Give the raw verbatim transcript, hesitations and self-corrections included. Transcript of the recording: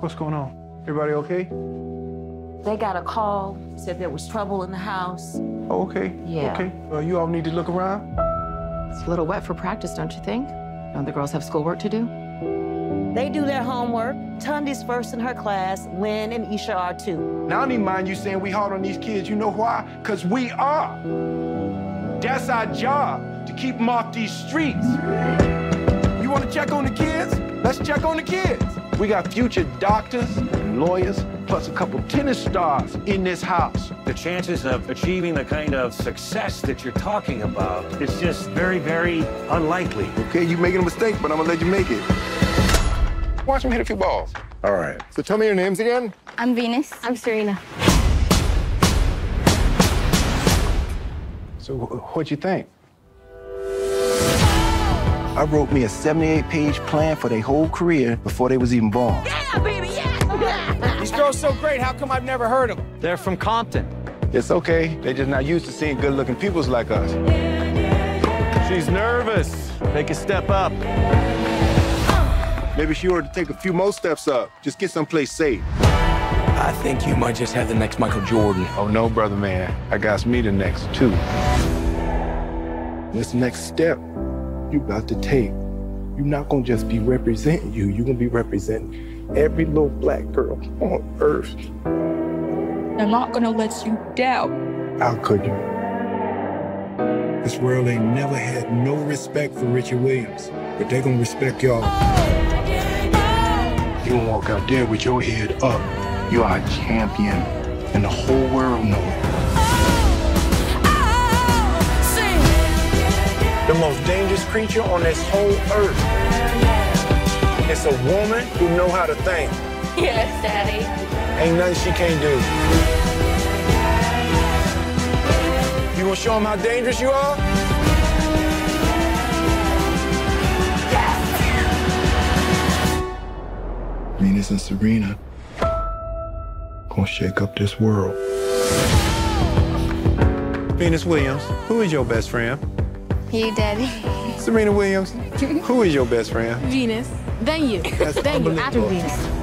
What's going on? Everybody okay? They got a call, said there was trouble in the house. Oh, okay. Yeah. Okay. Uh, you all need to look around? It's a little wet for practice, don't you think? Don't the girls have schoolwork to do? They do their homework. Tundi's first in her class. Lynn and Isha are too. Now, I don't even mind you saying we hard on these kids. You know why? Because we are. That's our job, to keep them off these streets. You want to check on the kids? Let's check on the kids. We got future doctors and lawyers, plus a couple tennis stars in this house. The chances of achieving the kind of success that you're talking about is just very, very unlikely. Okay, you making a mistake, but I'm gonna let you make it. Watch him hit a few balls. All right, so tell me your names again. I'm Venus. I'm Serena. So wh- what'd you think? I wrote me a seventy-eight page plan for their whole career before they was even born. Yeah, baby, yeah! These girls so great, how come I've never heard of them? They're from Compton. It's okay. They're just not used to seeing good-looking peoples like us. She's nervous. Take a step up. Maybe she ought to take a few more steps up. Just get someplace safe. I think you might just have the next Michael Jordan. Oh, no, brother man. I got me the next, too. This next step you about to take, you're not gonna just be representing you, you're gonna be representing every little black girl on earth. I'm not gonna let you down. How could you? This world ain't never had no respect for Richard Williams, but they gonna respect y'all. You gonna walk out there with your head up. You are a champion, and the whole world knows it. The most dangerous creature on this whole earth. It's a woman who know how to think. Yes, Daddy. Ain't nothing she can't do. You gonna show them how dangerous you are? Yes! Venus and Serena gonna shake up this world. Venus Williams, who is your best friend? You, Daddy. Serena Williams, who is your best friend? Venus. Then you. That's then you, after unbelievable. Venus.